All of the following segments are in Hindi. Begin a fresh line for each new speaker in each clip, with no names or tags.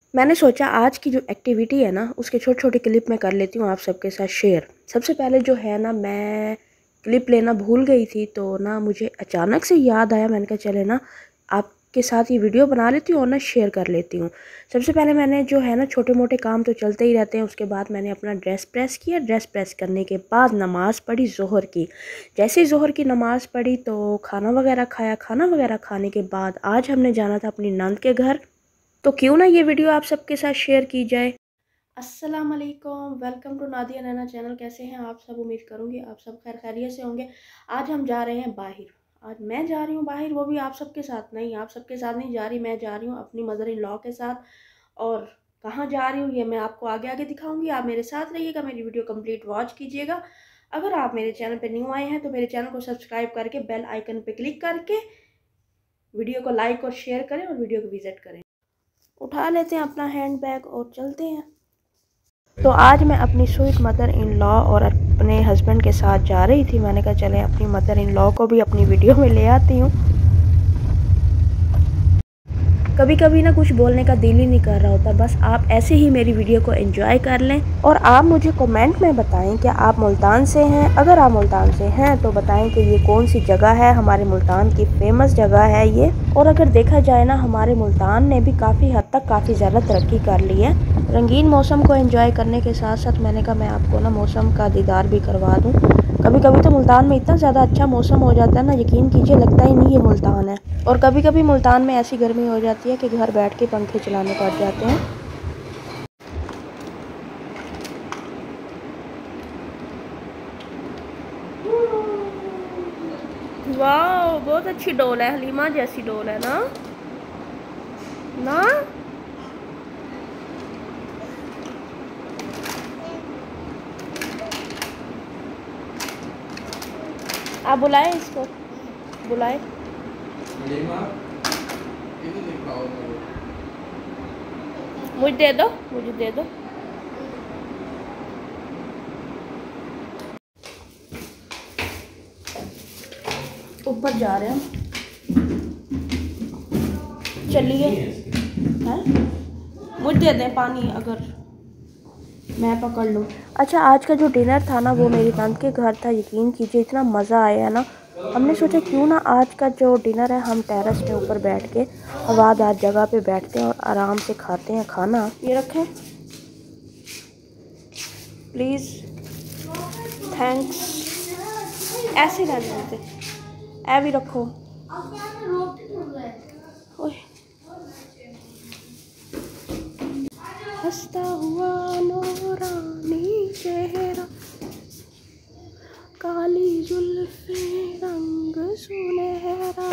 मैंने सोचा आज की जो एक्टिविटी है ना उसके छोटे छोटे क्लिप मैं कर लेती हूँ आप सबके साथ शेयर। सबसे पहले जो है ना मैं क्लिप लेना भूल गई थी, तो ना मुझे अचानक से याद आया। मैंने कहा चले ना आपके साथ ये वीडियो बना लेती हूँ और ना शेयर कर लेती हूँ। सबसे पहले मैंने जो है ना छोटे मोटे काम तो चलते ही रहते हैं। उसके बाद मैंने अपना ड्रेस प्रेस किया। ड्रेस प्रेस करने के बाद नमाज़ पढ़ी ज़ोहर की। जैसे ही ज़ोहर की नमाज़ पढ़ी तो खाना वगैरह खाया। खाना वगैरह खाने के बाद आज हमने जाना था अपनी नंद के घर, तो क्यों ना ये वीडियो आप सबके साथ शेयर की जाए। अस्सलाम वालेकुम, welcome to Nadia Naina channel. कैसे हैं आप सब? उम्मीद करूँगी आप सब खैर खैरियत से होंगे। आज हम जा रहे हैं बाहर। आज मैं जा रही हूँ बाहर, वो भी आप सबके साथ नहीं। आप सबके साथ नहीं जा रही, मैं जा रही हूँ अपनी मदर इन लॉ के साथ। और कहाँ जा रही हूँ ये मैं आपको आगे आगे दिखाऊँगी। आप मेरे साथ रहिएगा, मेरी वीडियो कंप्लीट वॉच कीजिएगा। अगर आप मेरे चैनल पर न्यू आए हैं तो मेरे चैनल को सब्सक्राइब करके बेल आइकन पर क्लिक करके वीडियो को लाइक और शेयर करें और वीडियो को विजिट करें। उठा लेते हैं अपना हैंड बैग और चलते हैं। तो आज मैं अपनी स्वीट मदर इन लॉ और अपने हस्बैंड के साथ जा रही थी। मैंने कहा चले अपनी मदर इन लॉ को भी अपनी वीडियो में ले आती हूँ। कभी कभी ना कुछ बोलने का दिल ही नहीं कर रहा होता, बस आप ऐसे ही मेरी वीडियो को एंजॉय कर लें। और आप मुझे कमेंट में बताएं कि आप मुल्तान से हैं। अगर आप मुल्तान से हैं तो बताएं कि ये कौन सी जगह है, हमारे मुल्तान की फेमस जगह है ये। और अगर देखा जाए ना हमारे मुल्तान ने भी काफ़ी हद तक काफ़ी ज़्यादा तरक्की कर ली है। रंगीन मौसम को एंजॉय करने के साथ साथ मैंने कहा मैं आपको ना मौसम का दीदार भी करवा दूँ। कभी कभी तो मुल्तान में इतना ज़्यादा अच्छा मौसम हो जाता है ना, यकीन कीजिए लगता ही नहीं ये मुल्तान है। और कभी कभी मुल्तान में ऐसी गर्मी हो जाती है कि घर बैठ के पंखे चलाने पड़ जाते हैं। वाह, बहुत अच्छी डोल है, हलीमा जैसी डोल है ना ना। आप बुलाए इसको, बुलाए। मुझे दे दो, मुझे दे दो। ऊपर जा रहे हैं, चलिए। हैं मुझे दे दें पानी अगर मैं पकड़ लूँ। अच्छा, आज का जो डिनर था ना वो मेरी नंद के घर था। यकीन कीजिए इतना मज़ा आया ना, हमने सोचा क्यों ना आज का जो डिनर है हम टेरेस पे ऊपर बैठ के हवादार जगह पे बैठते हैं और आराम से खाते हैं खाना। ये रखें प्लीज़, थैंक्स। ऐसे रहने देते, ऐ भी रखो। हंसता हुआ नूरानी चेहरा, काली जुल्फे रंग सुनहरा।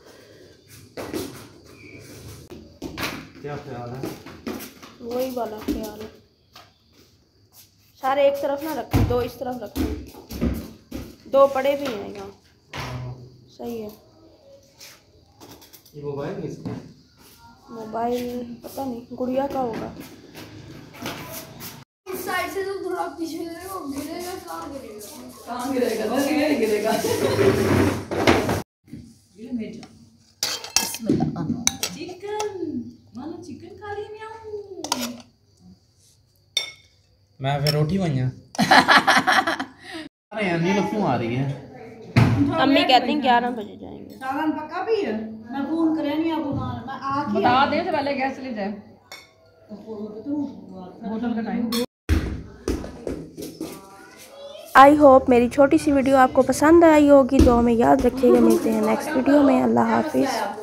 क्या ख्याल है?
वही वाला ख्याल है। सारे एक तरफ ना रखें, दो इस तरफ रखें। दो पड़े भी हैं यहाँ, सही है।
ये मोबाइल किसका?
मोबाइल पता नहीं, गुड़िया का होगा।
इस साइड से तो थोड़ा पीछे गिरेगा, गिरेगा कहाँ गिरेगा?
कहाँ गिरेगा? बस गिरेगा गिरेगा। ये मेजा। बिस्मिल्लाह। चिकन, मानो चिकन खा रही मैं हूँ।
मैं फिर रोटी बनिया। अरे यार नीलू क्यों आ रही है?
अम्मी कहती हैं 11 बजे जाएंगे।
सालन पक्का भी है। मैं फोन करे नहीं अब मैं आके बता दे से पहले गैस ले जाए। होटल का टाइम।
आई होप मेरी छोटी सी वीडियो आपको पसंद आई होगी। तो हमें याद रखिएगा, मिलते हैं नेक्स्ट वीडियो में। अल्लाह हाफिज़।